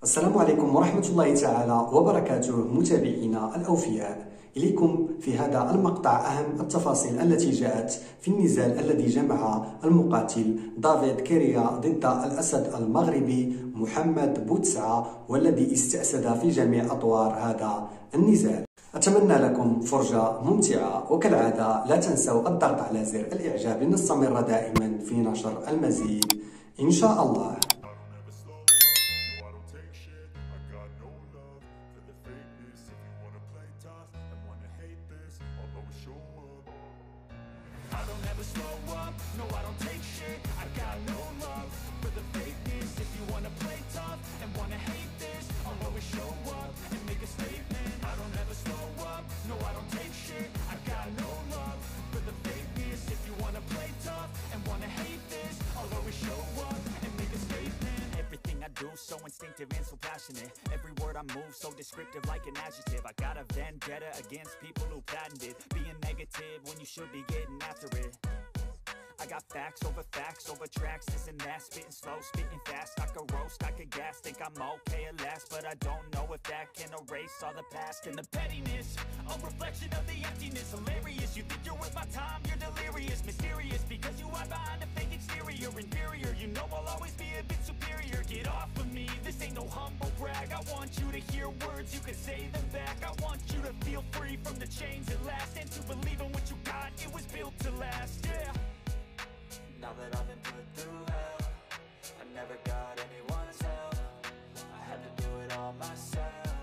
السلام عليكم ورحمة الله تعالى وبركاته متابعينا الأوفياء. إليكم في هذا المقطع أهم التفاصيل التي جاءت في النزال الذي جمع المقاتل دافيد كيريا ضد الأسد المغربي محمد بوتسعة، والذي استأسد في جميع أطوار هذا النزال. أتمنى لكم فرجة ممتعة، وكالعادة لا تنسوا الضغط على زر الإعجاب لنستمر دائما في نشر المزيد إن شاء الله. I don't ever slow up, no I don't take shit. I got no love for the fakeness. If you wanna play tough and wanna hate this, I'll always show up and make a statement. I don't ever slow up, no I don't take shit. I got no love for the fakeness. If you wanna play tough and wanna hate this, I'll always show up and make a statement. Everything I do so instinctive and so passionate. Every word I move so descriptive like an adjective. I got a vendetta against people who patented being negative when you should be getting after it. I got facts over tracks, this and that. Spitting slow, spitting fast. I could roast, I could gas. Think I'm okay at last, but I don't know if that can erase all the past. And the pettiness, a reflection of the emptiness. Hilarious, you think you're worth my time, you're delirious. Mysterious, because you hide behind a fake exterior. Inferior, you know I'll always be a bit superior. Get off of me, this ain't no humble brag. I want you to hear words, you can say them back. I want you to feel free from the chains that last, and to believe in what you got, it was built to last, yeah. Now that I've been put through hell, I never got anyone's help. I had to do it all myself.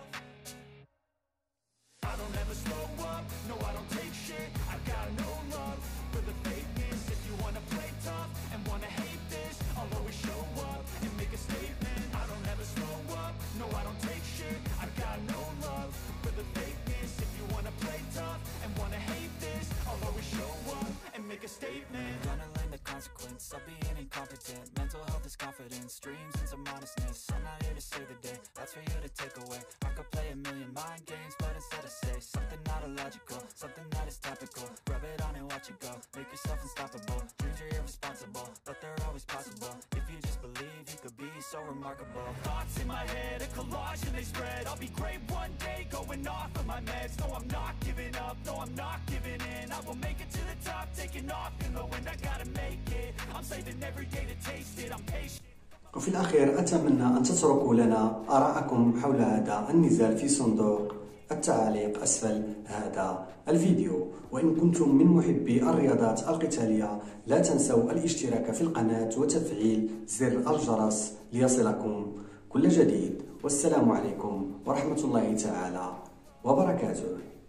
I don't ever slow up, no I don't take shit. I got no love for the fakeness. If you wanna play tough and wanna hate this, I'll always show up and make a statement. I don't ever slow up, no I don't take shit. I got no love for the fakeness. If you wanna play tough and wanna hate this, I'll always show up and make a statement. Gonna learn the consequence of being incompetent. Mental health is confidence, dreams and some honestness. I'm not here to save the day, that's for you to take away. I could play a million mind games, but instead I say something not illogical, something that is topical. Rub it on and watch it go, make yourself unstoppable. Dreams are irresponsible, but they're always possible. If you just believe, you could be so remarkable. Thoughts in my head, a collage and they spread. I'll be great one day, going off of my meds. No, I'm not giving up, no, I'm not giving in. I will make it to the top, taking off in the wind. I gotta make it, I'm saving every day to taste it. I'm patient. وفي الأخير أتمنى أن تتركوا لنا آراءكم حول هذا النزال في صندوق التعليق أسفل هذا الفيديو. وإن كنتم من محبي الرياضات القتالية لا تنسوا الاشتراك في القناة وتفعيل زر الجرس ليصلكم كل جديد. والسلام عليكم ورحمة الله تعالى وبركاته.